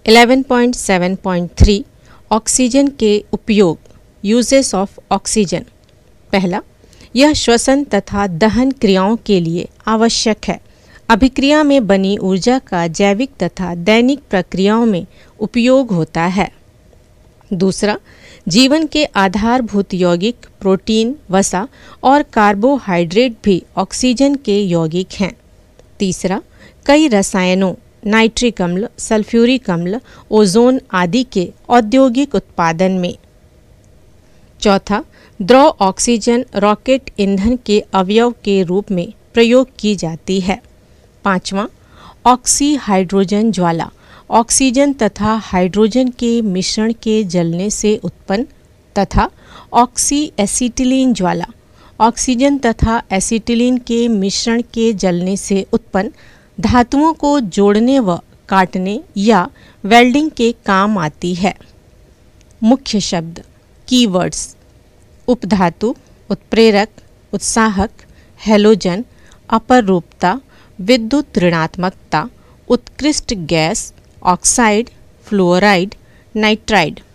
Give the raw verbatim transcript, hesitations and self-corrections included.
Eleven point seven point three oxygen के उपयोग, uses of oxygen. पहला, यह श्वसन तथा दहन क्रियाओं के लिए आवश्यक है। अभिक्रिया में बनी ऊर्जा का जैविक तथा दैनिक प्रक्रियाओं में उपयोग होता है। दूसरा, जीवन के आधारभूत यौगिक प्रोटीन, वसा और कार्बोहाइड्रेट भी ऑक्सीजन के यौगिक हैं। तीसरा, कई रसायनों नाइट्रिक अम्ल, सल्फ्यूरिक अम्ल, ओजोन आदि के औद्योगिक उत्पादन में। चौथा, द्रव ऑक्सीजन रॉकेट ईंधन के अवयव के रूप में प्रयोग की जाती है। पांचवा, ऑक्सी हाइड्रोजन ज्वाला ऑक्सीजन तथा हाइड्रोजन के मिश्रण के जलने से उत्पन्न तथा ऑक्सी एसिटिलीन ज्वाला ऑक्सीजन तथा एसिटिलीन के मिश्रण के जलने से उत्पन्न धातुओं को जोड़ने व काटने या वेल्डिंग के काम आती है। मुख्य शब्द, कीवर्ड्स: उपधातु, उत्प्रेरक, उत्साहक, हैलोजन, अपरूपता, विद्युत ऋणात्मकता, उत्कृष्ट गैस, ऑक्साइड, फ्लोराइड, नाइट्राइड।